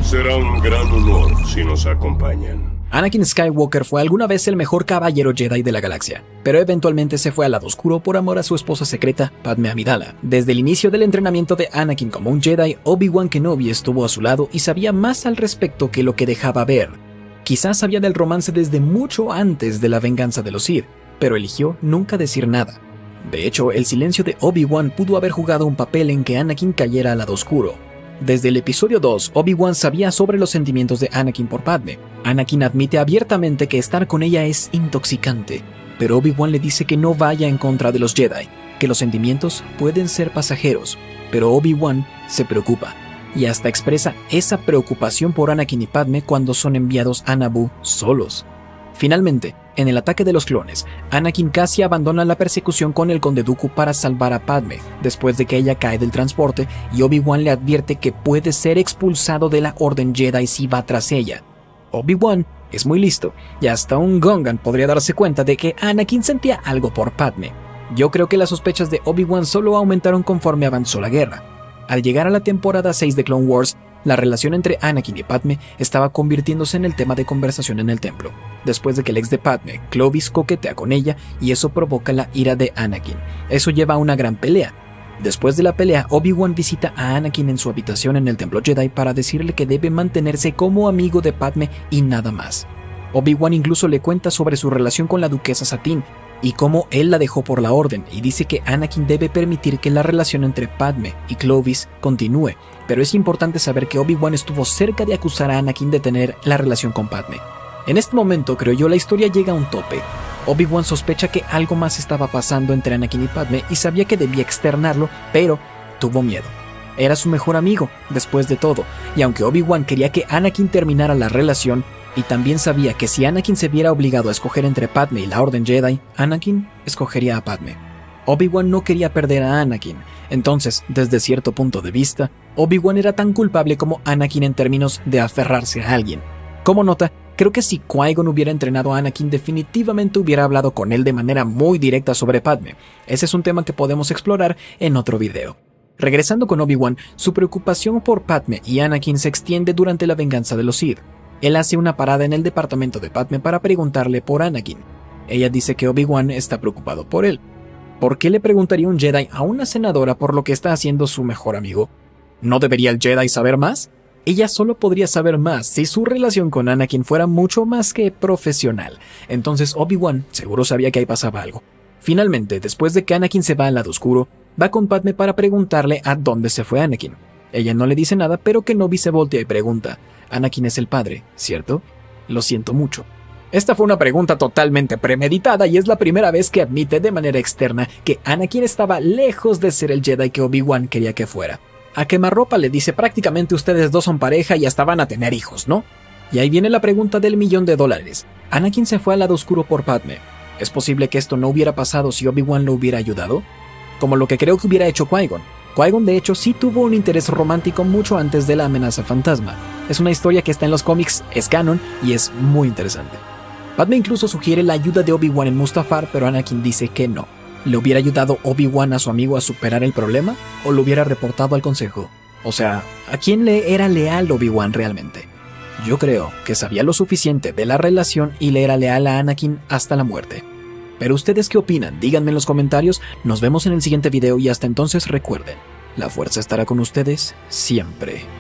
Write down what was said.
Será un gran honor si nos acompañan. Anakin Skywalker fue alguna vez el mejor caballero Jedi de la galaxia, pero eventualmente se fue al lado oscuro por amor a su esposa secreta, Padmé Amidala. Desde el inicio del entrenamiento de Anakin como un Jedi, Obi-Wan Kenobi estuvo a su lado y sabía más al respecto que lo que dejaba ver. Quizás sabía del romance desde mucho antes de la venganza de los Sith, pero eligió nunca decir nada. De hecho, el silencio de Obi-Wan pudo haber jugado un papel en que Anakin cayera al lado oscuro. Desde el episodio 2, Obi-Wan sabía sobre los sentimientos de Anakin por Padmé. Anakin admite abiertamente que estar con ella es intoxicante, pero Obi-Wan le dice que no vaya en contra de los Jedi, que los sentimientos pueden ser pasajeros, pero Obi-Wan se preocupa, y hasta expresa esa preocupación por Anakin y Padmé cuando son enviados a Naboo solos. Finalmente, en el ataque de los clones, Anakin casi abandona la persecución con el Conde Dooku para salvar a Padmé, después de que ella cae del transporte y Obi-Wan le advierte que puede ser expulsado de la Orden Jedi si va tras ella. Obi-Wan es muy listo, y hasta un Gungan podría darse cuenta de que Anakin sentía algo por Padmé. Yo creo que las sospechas de Obi-Wan solo aumentaron conforme avanzó la guerra. Al llegar a la temporada 6 de Clone Wars, la relación entre Anakin y Padmé estaba convirtiéndose en el tema de conversación en el templo, después de que el ex de Padmé, Clovis, coquetea con ella y eso provoca la ira de Anakin. Eso lleva a una gran pelea. Después de la pelea, Obi-Wan visita a Anakin en su habitación en el templo Jedi para decirle que debe mantenerse como amigo de Padmé y nada más. Obi-Wan incluso le cuenta sobre su relación con la duquesa Satine y cómo él la dejó por la orden, y dice que Anakin debe permitir que la relación entre Padmé y Clovis continúe, pero es importante saber que Obi-Wan estuvo cerca de acusar a Anakin de tener la relación con Padmé. En este momento, creo yo, la historia llega a un tope. Obi-Wan sospecha que algo más estaba pasando entre Anakin y Padmé y sabía que debía externarlo, pero tuvo miedo. Era su mejor amigo, después de todo, y aunque Obi-Wan quería que Anakin terminara la relación, y también sabía que si Anakin se viera obligado a escoger entre Padmé y la Orden Jedi, Anakin escogería a Padmé. Obi-Wan no quería perder a Anakin, entonces, desde cierto punto de vista, Obi-Wan era tan culpable como Anakin en términos de aferrarse a alguien. Como nota, creo que si Qui-Gon hubiera entrenado a Anakin, definitivamente hubiera hablado con él de manera muy directa sobre Padmé. Ese es un tema que podemos explorar en otro video. Regresando con Obi-Wan, su preocupación por Padmé y Anakin se extiende durante la venganza de los Sith. Él hace una parada en el departamento de Padmé para preguntarle por Anakin. Ella dice que Obi-Wan está preocupado por él. ¿Por qué le preguntaría un Jedi a una senadora por lo que está haciendo su mejor amigo? ¿No debería el Jedi saber más? Ella solo podría saber más si su relación con Anakin fuera mucho más que profesional. Entonces Obi-Wan seguro sabía que ahí pasaba algo. Finalmente, después de que Anakin se va al lado oscuro, va con Padmé para preguntarle a dónde se fue Anakin. Ella no le dice nada, pero Kenobi se voltea y pregunta: Anakin es el padre, ¿cierto? Lo siento mucho. Esta fue una pregunta totalmente premeditada y es la primera vez que admite de manera externa que Anakin estaba lejos de ser el Jedi que Obi-Wan quería que fuera. A quemarropa le dice: prácticamente ustedes dos son pareja y hasta van a tener hijos, ¿no? Y ahí viene la pregunta del $1.000.000. Anakin se fue al lado oscuro por Padmé. ¿Es posible que esto no hubiera pasado si Obi-Wan lo hubiera ayudado? Como lo que creo que hubiera hecho Qui-Gon. Qui-Gon de hecho sí tuvo un interés romántico mucho antes de la amenaza fantasma. Es una historia que está en los cómics, es canon y es muy interesante. Padmé incluso sugiere la ayuda de Obi-Wan en Mustafar, pero Anakin dice que no. ¿Le hubiera ayudado Obi-Wan a su amigo a superar el problema? ¿O lo hubiera reportado al consejo? O sea, ¿a quién le era leal Obi-Wan realmente? Yo creo que sabía lo suficiente de la relación y le era leal a Anakin hasta la muerte. Pero ¿ustedes qué opinan? Díganme en los comentarios, nos vemos en el siguiente video y hasta entonces recuerden, la fuerza estará con ustedes siempre.